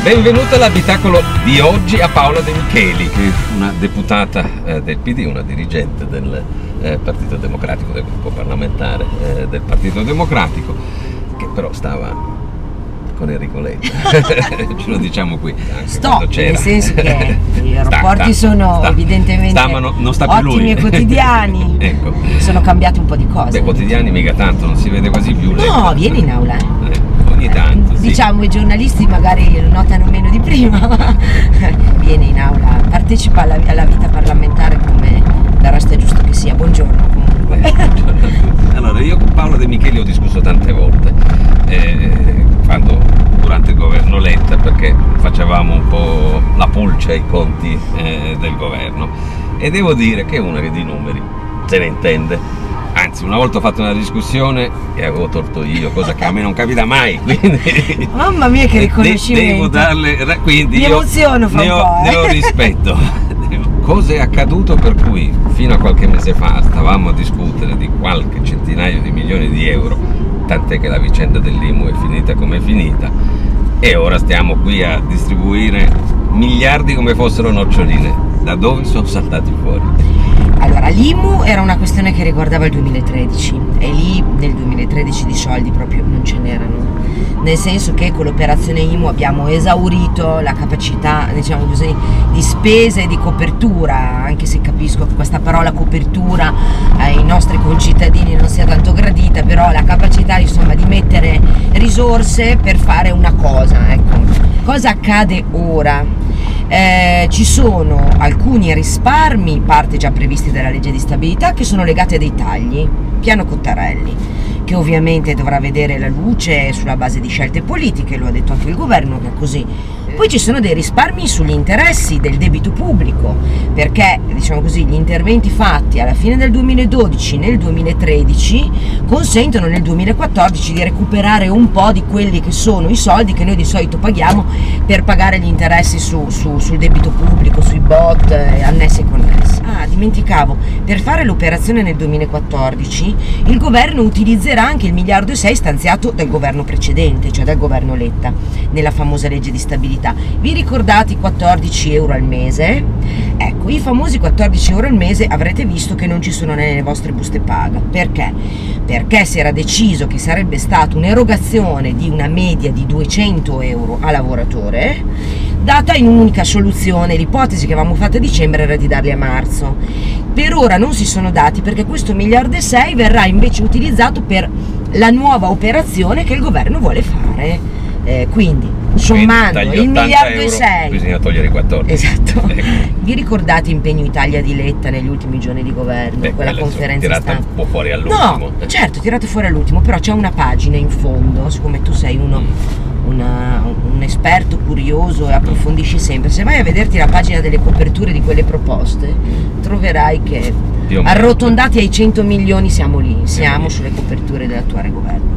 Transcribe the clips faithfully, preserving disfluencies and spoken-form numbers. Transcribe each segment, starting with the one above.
Benvenuta all'abitacolo di oggi a Paola De Micheli, che è una deputata eh, del P D, una dirigente del eh, Partito Democratico, del gruppo parlamentare eh, del Partito Democratico, che però stava con Enrico Letta, ce lo diciamo qui. Sto, nel senso che i rapporti sta, sono sta, evidentemente sta, non, non sta più ottimi lui. E quotidiani. Ecco. Sono cambiati un po' di cose. Beh, quotidiani mica tanto, non si vede quasi più. No, Letta. vieni in aula. Eh, ogni tanto. Sì. Diciamo i giornalisti magari lo notano meno di prima, ma vieni in aula, partecipa alla, alla vita parlamentare come del resto è giusto che sia. Buongiorno comunque. Eh, buongiorno a tutti. Allora, io con Paola De Micheli ho discusso tante volte, eh, quando, durante il governo Letta, perché facevamo un po' la pulce ai conti eh, del governo, e devo dire che è una che di numeri se ne intende. Anzi, una volta ho fatto una discussione e avevo torto io, cosa che a me non capita mai, quindi mamma mia che riconoscimento, devo darle, quindi mi io emoziono fra ne un ho, po', eh. ne ho rispetto. Cosa è accaduto per cui fino a qualche mese fa stavamo a discutere di qualche centinaio di milioni di euro, tant'è che la vicenda dell'I M U è finita come è finita, e ora stiamo qui a distribuire miliardi come fossero noccioline. Da dove sono saltati fuori? Allora, l'I M U era una questione che riguardava il duemilatredici e lì nel duemilatredici di soldi proprio non ce n'erano, nel senso che con l'operazione I M U abbiamo esaurito la capacità, diciamo così, di spesa e di copertura, anche se capisco che questa parola copertura ai nostri concittadini non sia tanto gradita, però la capacità insomma di mettere risorse per fare una cosa, ecco. Cosa accade ora? Eh, ci sono alcuni risparmi, parte già previsti dalla legge di stabilità, che sono legati a dei tagli, piano Cottarelli, che ovviamente dovrà vedere la luce sulla base di scelte politiche, lo ha detto anche il governo che è così. Poi ci sono dei risparmi sugli interessi del debito pubblico, perché diciamo così gli interventi fatti alla fine del duemiladodici, nel duemilatredici, consentono nel duemilaquattordici di recuperare un po' di quelli che sono i soldi che noi di solito paghiamo per pagare gli interessi su, su, sul debito pubblico, sui bot eh, annessi e connessi. Ah, dimenticavo, per fare l'operazione nel duemilaquattordici il governo utilizzerà anche il miliardo e sei stanziato dal governo precedente, cioè dal governo Letta, nella famosa legge di stabilità. Vi ricordate i quattordici euro al mese? Ecco, i famosi quattordici euro al mese avrete visto che non ci sono nelle vostre buste paga. Perché? Perché si era deciso che sarebbe stata un'erogazione di una media di duecento euro a lavoratore, data in un'unica soluzione. L'ipotesi che avevamo fatto a dicembre era di darli a marzo. Per ora non si sono dati, perché questo miliardo e sei verrà invece utilizzato per la nuova operazione che il governo vuole fare. Eh, quindi sommando il miliardo e sei, bisogna togliere i quattordici. Esatto. Vi ricordate Impegno Italia di Letta negli ultimi giorni di governo? Beh, quella conferenza tirata stampa un po' fuori all'ultimo. No, certo, tirate fuori all'ultimo, però c'è una pagina in fondo, siccome tu sei uno una, un esperto curioso e approfondisci sempre, se vai a vederti la pagina delle coperture di quelle proposte troverai che arrotondati ai cento milioni siamo lì, siamo sulle coperture dell'attuale governo.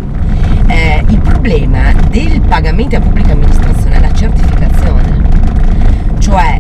Eh, il problema del pagamento a pubblica amministrazione è la certificazione, cioè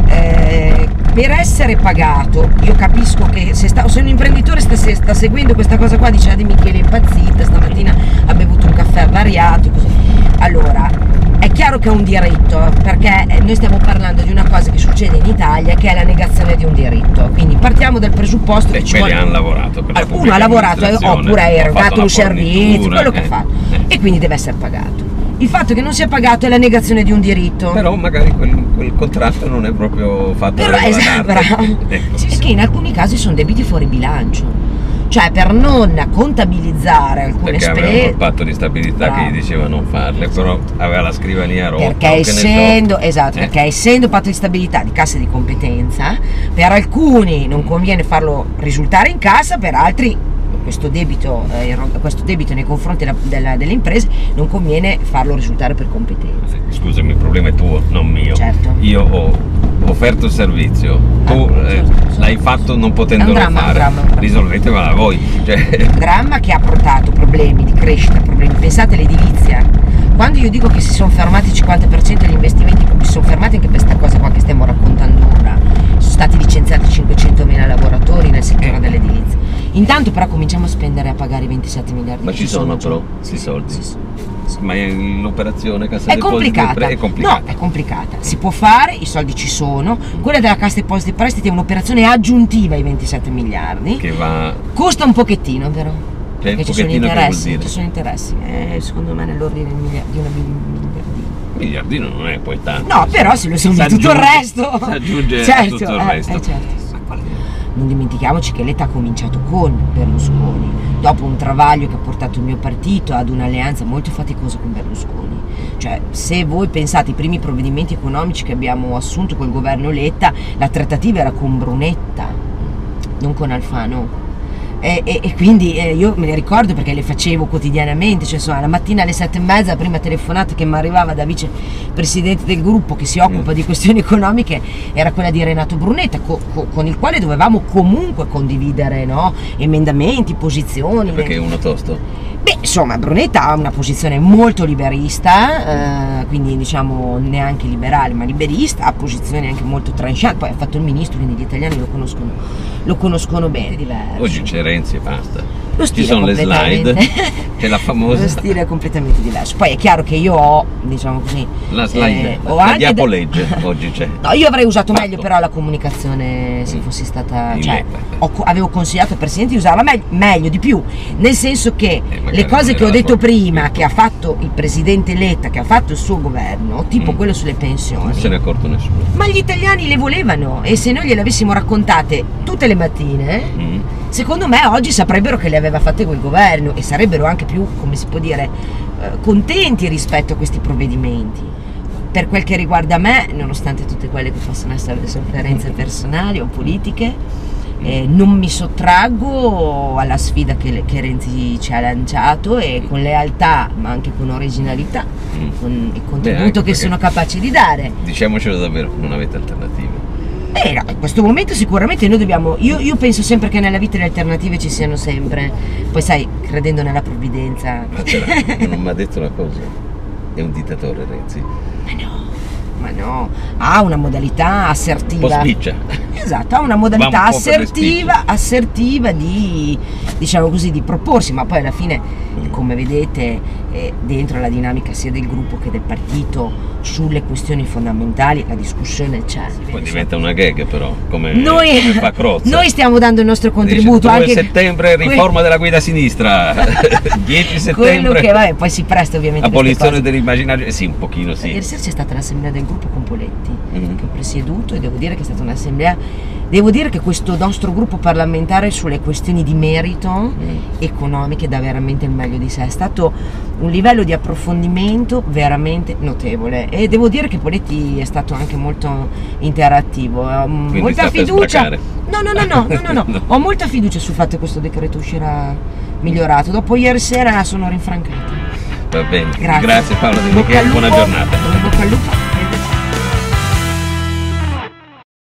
eh, per essere pagato, io capisco che se, sta, se un imprenditore sta, se sta seguendo questa cosa qua, dice ah, De Micheli è impazzita, stamattina ha bevuto un caffè avariato, così. Allora, è chiaro che è un diritto, perché noi stiamo parlando di una cosa che succede in Italia, che è la negazione di un diritto, quindi partiamo dal presupposto Beh, che ci quelli vuole... hanno lavorato per la pubblica uno ha lavorato oppure ha erogato un servizio, servizio, quello che eh, ha fatto, eh. e quindi deve essere pagato. Il fatto che non sia pagato è la negazione di un diritto. Però magari quel, quel contratto non è proprio fatto Però, esatto, bravo. Ecco. Sì, che in alcuni casi sono debiti fuori bilancio. Cioè per non contabilizzare alcune perché spese, aveva il patto di stabilità bravo, che gli diceva non farle, però aveva la scrivania rotta. Perché essendo, esatto, eh. perché essendo patto di stabilità di cassa di competenza, per alcuni non conviene farlo risultare in cassa, per altri questo debito, eh, questo debito nei confronti della, della, delle imprese non conviene farlo risultare per competenza. Scusami, il problema è tuo, non mio. Certo. Io ho offerto il servizio, tu ah, eh, certo, l'hai fatto non potendolo dramma, fare, dramma, risolvetevela voi. Cioè... Un dramma che ha portato problemi di crescita, problemi. Pensate all'edilizia. Quando io dico che si sono fermati il cinquanta per cento degli investimenti, si sono fermati anche per questa cosa qua che stiamo raccontando ora. Sono stati licenziati cinquecentomila lavoratori nel settore dell'edilizia. Intanto però cominciamo a spendere e a pagare i ventisette miliardi. Ma ci sono, sono però questi soldi? Sì, sì. Ma l'operazione Cassa È Depositi complicata. è complicata. No, è complicata. Si può fare, i soldi ci sono. Quella della Cassa Depositi e Prestiti è un'operazione aggiuntiva ai ventisette miliardi. Che va... Costa un pochettino, vero? Cioè, Perché un ci sono pochettino che vuol interessi, dire? ci sono interessi. Eh, secondo me nell'ordine di milia- di una miliardina. Miliardino non è poi tanto. No, però se lo sommi Si tutto il aggiunge- resto. si aggiunge a certo, tutto il eh, resto. eh, certo. Non dimentichiamoci che l'E T A ha cominciato con Berlusconi, dopo un travaglio che ha portato il mio partito ad un'alleanza molto faticosa con Berlusconi. Cioè, se voi pensate ai primi provvedimenti economici che abbiamo assunto col governo Letta, la trattativa era con Brunetta, non con Alfano. E, e, e quindi eh, io me ne ricordo perché le facevo quotidianamente, cioè insomma la mattina alle sette e mezza, la prima telefonata che mi arrivava da vicepresidente del gruppo che si occupa mm. di questioni economiche era quella di Renato Brunetta, co, co, con il quale dovevamo comunque condividere, no? Emendamenti, posizioni. Perché è uno tosto? Beh, insomma, Brunetta ha una posizione molto liberista, eh, quindi diciamo neanche liberale ma liberista, ha posizioni anche molto tranchant, poi ha fatto il ministro, quindi gli italiani lo conoscono, lo conoscono bene. Diverso. Oggi c'è Renzi e basta. Lo stile Ci sono le slide, c'è la famosa. Lo stile è completamente diverso. Poi è chiaro che io ho, diciamo così, la slide, eh, ho la anche diapolegge oggi c'è. No, io avrei usato Fatto. meglio però la comunicazione se Mm. fossi stata, In cioè Letta. ho- avevo consigliato al Presidente di usarla meglio, meglio di più, nel senso che magari le cose non che ho era detto proprio prima, giusto. che ha fatto il Presidente Letta, che ha fatto il suo governo, tipo Mm. quello sulle pensioni, Non se ne è accorto nessuno. ma gli italiani le volevano e se noi gliele avessimo raccontate tutte le mattine, Mm. secondo me oggi saprebbero che le aveva fatte quel governo e sarebbero anche più, come si può dire, eh, contenti rispetto a questi provvedimenti. Per quel che riguarda me, nonostante tutte quelle che possono essere le sofferenze personali o politiche, eh, non mi sottraggo alla sfida che, le- che Renzi ci ha lanciato e con lealtà ma anche con originalità, Mm. con il Beh, contributo anche che perché- sono capace di dare. Diciamocelo davvero, non avete alternative. Eh, no, in questo momento sicuramente noi dobbiamo, io, io penso sempre che nella vita le alternative ci siano sempre, poi sai, credendo nella provvidenza. Ma c'era- non mi ha detto una cosa, è un dittatore Renzi. Ma no, ma no, ha una modalità Un po' assertiva. spiccia. Esatto, ha una Va modalità un po' per le assertiva, spicce. assertiva di, diciamo così, di proporsi, ma poi alla fine, Mm. come vedete, eh, dentro la dinamica sia del gruppo che del partito sulle questioni fondamentali la discussione c'è. Poi diventa una gag però, come, Noi, come fa Crozza. noi stiamo dando il nostro contributo. Dice, due anche settembre que- riforma della guida a sinistra, dieci quello settembre che vabbè, poi si presta ovviamente a queste abolizione cose. dell'immaginario, eh sì un pochino sì. Ieri sera c'è stata l'assemblea del gruppo con Poletti, Mm. che ho presieduto, e devo dire che è stata un'assemblea, devo dire che questo nostro gruppo parlamentare sulle questioni di merito Mm. economiche dà veramente il meglio di sé, è stato un livello di approfondimento veramente notevole e devo dire che Poletti è stato anche molto interattivo, ho Quindi molta sta per fiducia. sbracare. No, no, no, no, no, no, no. No. Ho molta fiducia sul fatto che questo decreto uscirà migliorato. Dopo ieri sera sono rinfrancata. Va bene, Grazie. grazie Paolo De Bocca al Michele, buona lupo, giornata. Bocca al lupo.